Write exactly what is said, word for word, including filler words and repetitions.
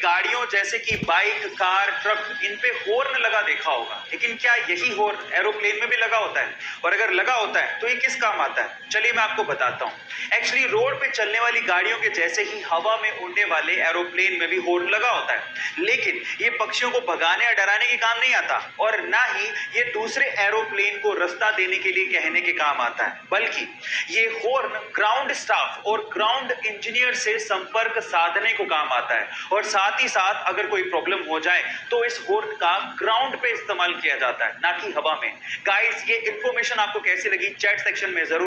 गाड़ियों जैसे कि बाइक, कार, ट्रक, इन पे हॉर्न लगा देखा होगा, लेकिन क्या यही हॉर्न एरोप्लेन में भी लगा होता है? और अगर लगा होता है तो ये किस काम आता है? चलिए मैं आपको बताता हूँ। एक्चुअली रोड पे चलने वाली गाड़ियों के जैसे ही हवा में उड़ने वाले एरोप्लेन में भी हॉर्न लगा होता है, लेकिन ये पक्षियों को भगाने या डराने के काम नहीं आता और ना ही ये दूसरे एरोप्लेन को रास्ता देने के लिए कहने के काम आता है, बल्कि ये हॉर्न ग्राउंड स्टाफ और ग्राउंड इंजीनियर से संपर्क साधने को काम आता है। और साथ ही साथ अगर कोई प्रॉब्लम हो जाए तो इस हॉर्न का ग्राउंड पे इस्तेमाल किया जाता है, ना कि हवा में। गाइस, ये इंफॉर्मेशन आपको कैसी लगी चैट सेक्शन में जरूर